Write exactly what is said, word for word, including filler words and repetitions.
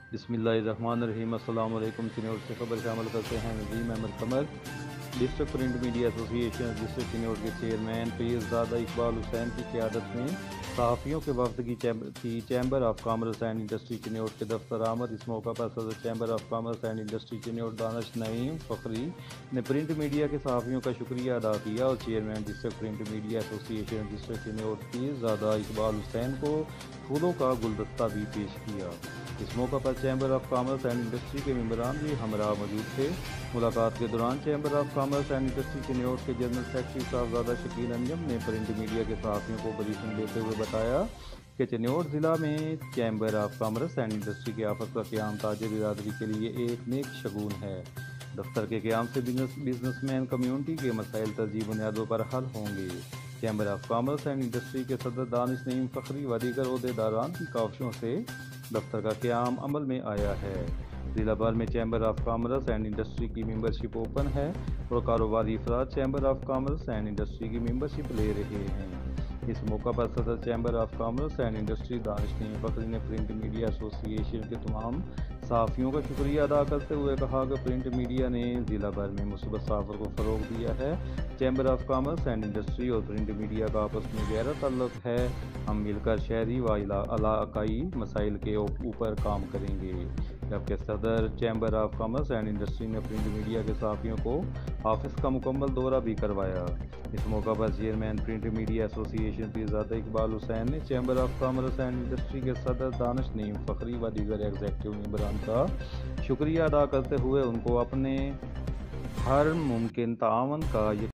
بسم اللہ الرحمن الرحیم۔ السلام علیکم۔ چنوٹ سے خبر شامل کرتے ہیں Nazeem Ahmed Qamar. District print media association register Chiniot کے چیئرمین پیر زادہ اقبال حسین کی قیادت میں صحافیوں کے وفد کی کی chamber of commerce and industry Chiniot کے دفتر آمد۔ اس موقع پر صدر chamber of commerce and industry Chiniot Danish Naeem Fakhri نے پرنٹ میڈیا کے صحافیوں کا شکریہ ادا کیا اور chairman district print media association register Chiniot Pirzada Iqbal Hussain کو پھولوں کا گلدستہ بھی پیش کیا۔ اس موقع پر chamber of commerce and industry کے ممبران بھی ہمراہ موجود تھے۔ ملاقات کے دوران chamber of commerce and industry Chiniot کے جنرل سیکرٹری صاحبزادہ شکیل انجم نے پرنٹ میڈیا کے صحافیوں کو بریفنگ دیتے ہوئے بتایا کہ چنوٹ ضلع میں chamber of commerce and industry کے آفس کا قیام تاجر برادری کے لیے ایک نیک شگون ہے۔ دفتر کے قیام سے بزنس بزنس مین کمیونٹی کے مسائل ترجیح بنیادوں پر حل ہوں گے۔ Chamber of commerce and industry کے صدر دانش نعیم فخری و دیگر عہدیداران کی کاوشوں سے دفتر کا قیام عمل میں آیا ہے۔ ضلع بھر میں chamber of commerce and industry کی ممبرشپ اوپن ہے اور کاروباری افراد chamber of commerce and industry کی ممبرشپ لے رہے ہیں۔ اس موقع پر صدر chamber of commerce and industry Danish Naeem Fakhri نے پرنٹ میڈیا ایسوسی ایشن کے تمام صحافیوں کا شکریہ ادا کرتے ہوئے کہا کہ پرنٹ میڈیا نے ضلع بھر میں مثبت صحافت کو فروغ دیا ہے۔ Chamber of commerce and industry اور پرنٹ میڈیا کا آپس میں گہرا تعلق ہے۔ ہم مل کر شہری و علاقائی مسائل کے اوپر کام کریں گے۔ جبکہ صدر chamber of commerce and industry نے پرنٹ میڈیا کے صحافیوں کو آفس کا مکمل دورہ بھی کروایا۔ اس موقع پر چیئرمین پرنٹ میڈیا ایسوسی ایشن پیر زادہ اقبال حسین نے chamber of commerce and industry کے صدر دانش نعیم فخری و دیگر ایگزیکٹو ممبران کا شکریہ ادا کرتے ہوئے ان کو اپنے ہر ممکن تعاون کا